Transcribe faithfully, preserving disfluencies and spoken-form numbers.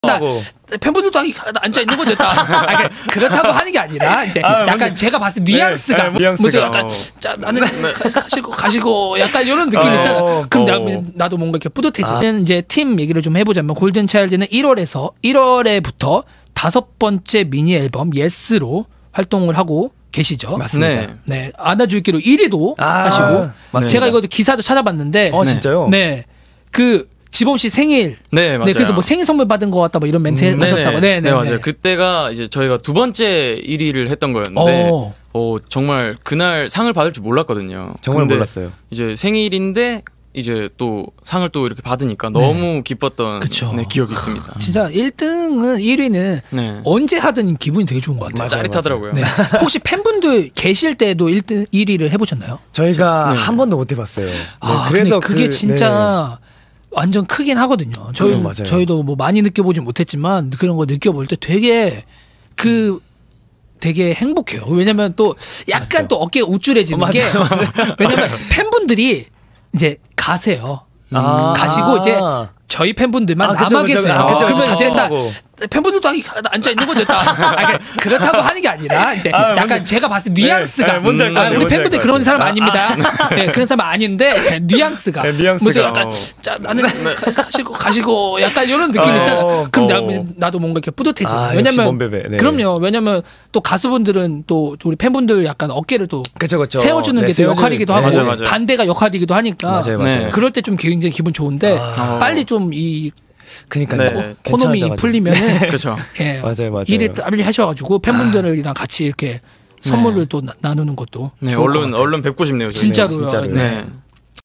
하고. 팬분들도 앉아 있는 거죠. 아, 그러니까 그렇다고 하는 게 아니라 이제 아, 약간 뭔지, 제가 봤을 때 뉘앙스가, 네, 뉘앙스가 무슨 약간 어. 자, 나는 가시고 가시고 약간 이런 느낌 어, 있잖아. 그럼 어. 나, 나도 뭔가 이렇게 뿌듯해지는. 아. 이제 팀 얘기를 좀 해보자면 골든 차일드는 일월에서 일월에부터 다섯 번째 미니 앨범 예스로 활동을 하고 계시죠. 맞습니다. 네, 네. 안아줄기로 일 위도 아, 하시고 맞습니다. 제가 이거 기사도 찾아봤는데. 어 진짜요? 네, 그. 지범 씨 생일. 네, 맞아요. 네, 그래서 뭐 생일 선물 받은 것 같다, 뭐 이런 멘트 음, 하셨다고. 네, 네, 네, 맞아요. 네. 그때가 이제 저희가 두 번째 일 위를 했던 거였는데, 오. 어, 정말 그날 상을 받을 줄 몰랐거든요. 정말 근데 몰랐어요. 이제 생일인데, 이제 또 상을 또 이렇게 받으니까 너무 기뻤던 네, 기억이 있습니다. 진짜 일 등은 일 위는 네. 언제 하든 기분이 되게 좋은 것 같아요. 맞아요, 짜릿하더라고요. 네. 혹시 팬분들 계실 때도 일 등, 일 위를 해보셨나요? 저희가 네. 한 번도 못 해봤어요. 네, 아, 그래서 그게 그, 진짜 완전 크긴 하거든요. 저희, 음, 맞아요. 저희도 뭐 많이 느껴보진 못했지만 그런 거 느껴볼 때 되게 그 되게 행복해요. 왜냐면 또 약간 맞죠. 또 어깨가 우쭐해지는 어, 게 맞아요. 왜냐면 팬분들이 이제 가세요. 아. 가시고 이제 저희 팬분들만 아, 그쵸, 남아 그쵸. 계세요. 아, 그쵸, 그러면 그쵸. 이제 다 하고. 팬분들도 앉아 있는 거죠. 다. 아, 그러니까 그렇다고 하는 게 아니라 이제 아, 약간 뭔지, 제가 봤을 때 뉘앙스가 네, 뭔지 알 것 아, 같아요, 우리 뭔지 알 팬분들 것 그런 같아요. 사람 아, 아닙니다. 네, 그런 사람 아닌데 그냥 뉘앙스가 네, 뉘앙스가. 무슨 약간 어. 자, 나는 가시고 가시고 약간 이런 느낌 어, 있잖아. 그럼 어. 나, 나도 뭔가 이렇게 뿌듯해지. 아, 역시 왜냐면 몸베베. 네. 그럼요. 왜냐면 또 가수분들은 또 우리 팬분들 약간 어깨를 또 그쵸, 그쵸. 세워주는 네, 게 또 세워주는- 역할이기도 네. 하고 맞아요, 맞아요. 반대가 역할이기도 하니까 맞아요, 맞아요. 네. 그럴 때 좀 굉장히 기분 좋은데 아. 빨리 좀 이 그니까요. 네. 코놈이 괜찮아져가지고. 풀리면은 그렇죠. 예, 맞아요, 맞아요. 일이 빨리 하셔가지고 팬분들이랑 같이 이렇게 선물을 또 나, 나누는 것도 네, 좋을 것 얼른 같아요. 얼른 뵙고 싶네요. 저희. 진짜로요. 진짜로요. 네. 네.